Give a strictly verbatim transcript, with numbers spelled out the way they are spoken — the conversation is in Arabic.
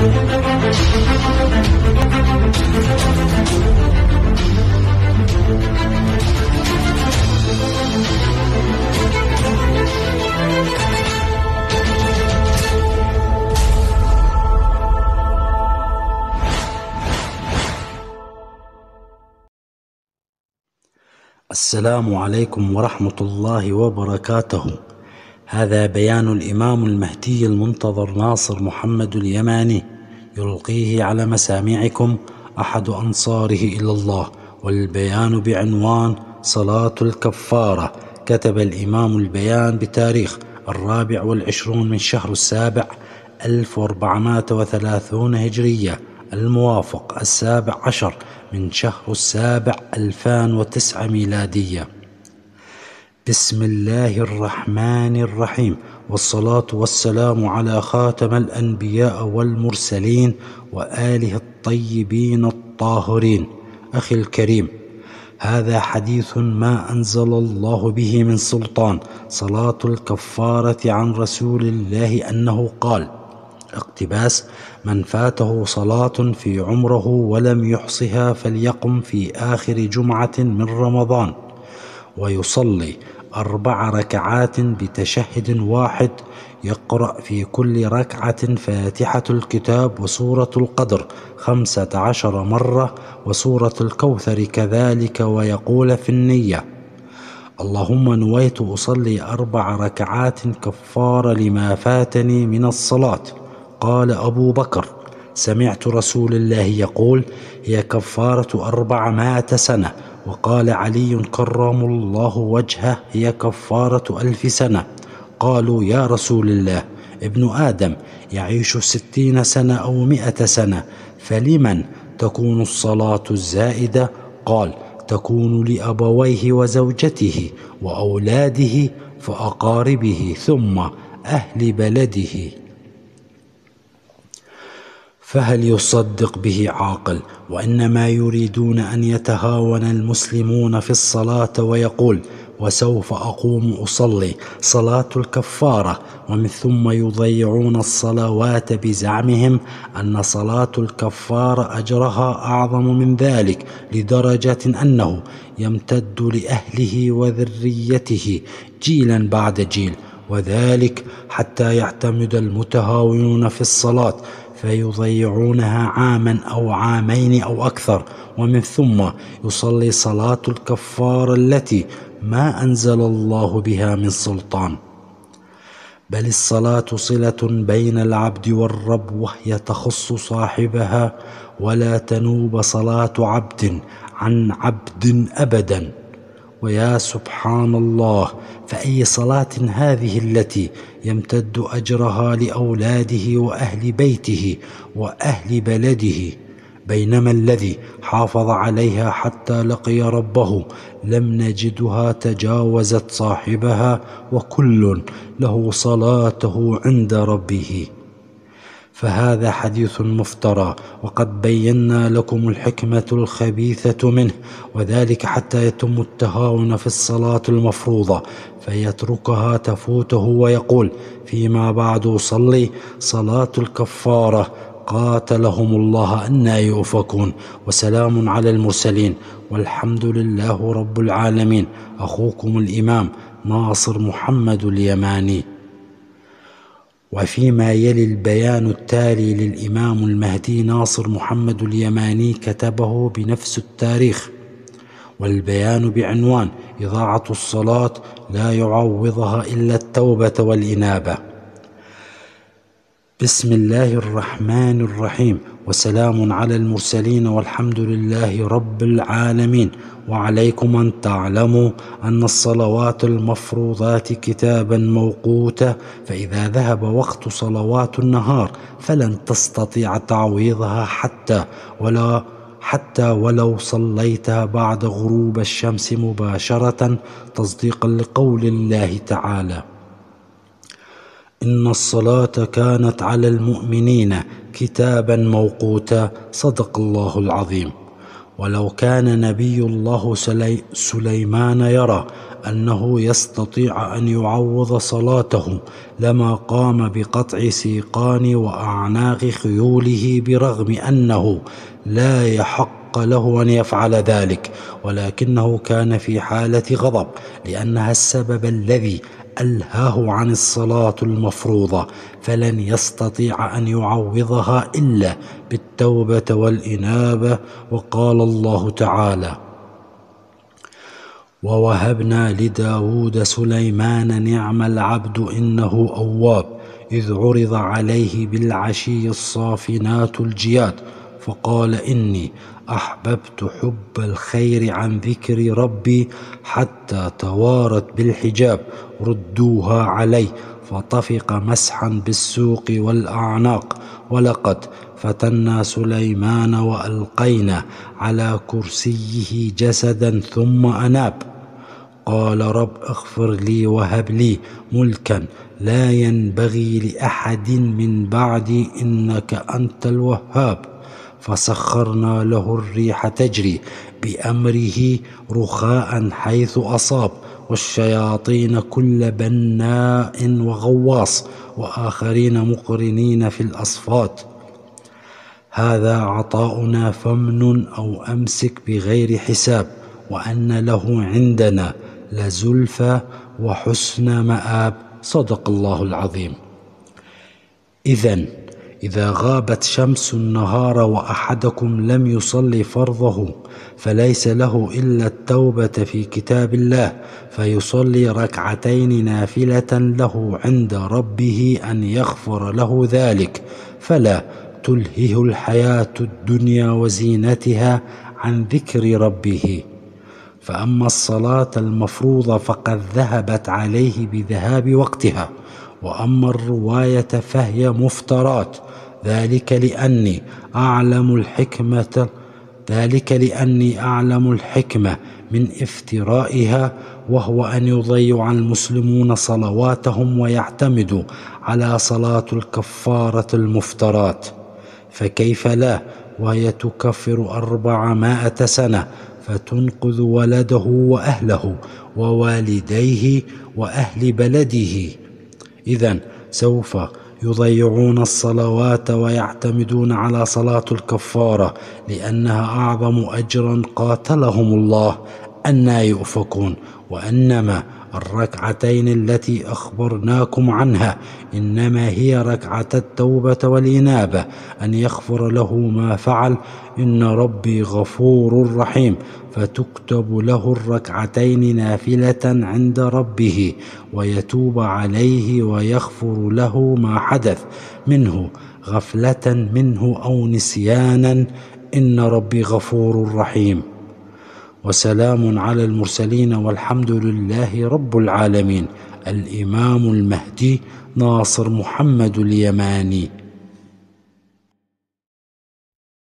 السلام عليكم ورحمة الله وبركاته. هذا بيان الإمام المهدي المنتظر ناصر محمد اليماني يلقيه على مسامعكم أحد أنصاره إلى الله، والبيان بعنوان صلاة الكفارة. كتب الإمام البيان بتاريخ الرابع والعشرون من شهر السابع ألف وأربعمائة وثلاثين هجرية، الموافق السابع عشر من شهر السابع ألفان وتسعة ميلادية. بسم الله الرحمن الرحيم، والصلاة والسلام على خاتم الأنبياء والمرسلين وآله الطيبين الطاهرين. أخي الكريم، هذا حديث ما أنزل الله به من سلطان، صلاة الكفارة عن رسول الله أنه قال: اقتباس: من فاته صلاة في عمره ولم يحصها فليقم في آخر جمعة من رمضان ويصلي أربع ركعات بتشهد واحد، يقرأ في كل ركعة فاتحة الكتاب وسورة القدر خمسة عشر مرة وسورة الكوثر كذلك، ويقول في النية: اللهم نويت أصلي أربع ركعات كفارة لما فاتني من الصلاة. قال أبو بكر: سمعت رسول الله يقول: هي كفارة أربعمائة سنة. وقال علي كرم الله وجهه: هي كفارة ألف سنة. قالوا: يا رسول الله، ابن آدم يعيش ستين سنة أو مئة سنة، فلمن تكون الصلاة الزائدة؟ قال: تكون لأبويه وزوجته وأولاده فأقاربه ثم أهل بلده. فهل يصدق به عاقل؟ وإنما يريدون أن يتهاون المسلمون في الصلاة ويقول: وسوف أقوم أصلي صلاة الكفارة، ومن ثم يضيعون الصلوات بزعمهم أن صلاة الكفارة أجرها أعظم من ذلك، لدرجة أنه يمتد لأهله وذريته جيلا بعد جيل، وذلك حتى يعتمد المتهاونون في الصلاة فيضيعونها عاما أو عامين أو أكثر، ومن ثم يصلي صلاة الكفارة التي ما أنزل الله بها من سلطان. بل الصلاة صلة بين العبد والرب، وهي تخص صاحبها، ولا تنوب صلاة عبد عن عبد أبدا. ويا سبحان الله، فأي صلاة هذه التي يمتد أجرها لأولاده وأهل بيته وأهل بلده، بينما الذي حافظ عليها حتى لقي ربه لم نجدها تجاوزت صاحبها، وكل له صلاته عند ربه. فهذا حديث مفترى، وقد بينا لكم الحكمة الخبيثة منه، وذلك حتى يتم التهاون في الصلاة المفروضة فيتركها تفوته ويقول فيما بعد: صلي صلاة الكفارة. قاتلهم الله أنى يؤفكون. وسلام على المرسلين، والحمد لله رب العالمين. أخوكم الإمام ناصر محمد اليماني. وفيما يلي البيان التالي للإمام المهدي ناصر محمد اليماني كتبه بنفس التاريخ، والبيان بعنوان إضاعة الصلاة لا يعوضها إلا التوبة والإنابة. بسم الله الرحمن الرحيم، وسلام على المرسلين والحمد لله رب العالمين. وعليكم أن تعلموا أن الصلوات المفروضات كتابا موقوتا، فإذا ذهب وقت صلوات النهار فلن تستطيع تعويضها حتى ولا حتى ولو صليتها بعد غروب الشمس مباشرة، تصديقا لقول الله تعالى: إن الصلاة كانت على المؤمنين كتابا موقوتا. صدق الله العظيم. ولو كان نبي الله سليمان يرى أنه يستطيع أن يعوض صلاته لما قام بقطع سيقان وأعناق خيوله، برغم أنه لا يحق له أن يفعل ذلك، ولكنه كان في حالة غضب لأنها السبب الذي ألهاه عن الصلاة المفروضة، فلن يستطيع أن يعوضها إلا بالتوبة والإنابة. وقال الله تعالى: ووهبنا لداود سليمان نعم العبد إنه أواب، إذ عرض عليه بالعشي الصافنات الجياد فقال إني أحببت حب الخير عن ذكر ربي حتى توارت بالحجاب، ردوها عليه فطفق مسحا بالسوق والأعناق. ولقد فتنا سليمان وألقينا على كرسيه جسدا ثم أناب، قال رب اغفر لي وهب لي ملكا لا ينبغي لأحد من بعدي إنك أنت الوهاب. فسخرنا له الريح تجري بأمره رخاء حيث أصاب، والشياطين كل بناء وغواص، وآخرين مقرنين في الأصفاد. هذا عطاؤنا فامنن أو أمسك بغير حساب، وأن له عندنا لزلفى وحسن مآب. صدق الله العظيم. إذن إذا غابت شمس النهار وأحدكم لم يصلي فرضه فليس له إلا التوبة في كتاب الله، فيصلي ركعتين نافلة له عند ربه أن يغفر له ذلك، فلا تلهه الحياة الدنيا وزينتها عن ذكر ربه. فأما الصلاة المفروضة فقد ذهبت عليه بذهاب وقتها، وأما الرواية فهي مفترات، ذلك لأني أعلم الحكمة ذلك لأني أعلم الحكمة من افترائها، وهو أن يضيع المسلمون صلواتهم ويعتمدوا على صلاة الكفارة المفترات، فكيف لا وهي تكفر أربعمائة سنة، فتنقذ ولده وأهله ووالديه وأهل بلده. إذن سوف يضيعون الصلوات ويعتمدون على صلاة الكفارة لأنها أعظم أجرا، قاتلهم الله أنى يؤفكون. وإنما الركعتين التي أخبرناكم عنها إنما هي ركعة التوبة والإنابة، أن يغفر له ما فعل، إن ربي غفور رحيم، فتكتب له الركعتين نافلة عند ربه ويتوب عليه ويغفر له ما حدث منه غفلة منه أو نسيانا، إن ربي غفور رحيم. وسلام على المرسلين والحمد لله رب العالمين. الإمام المهدي ناصر محمد اليماني.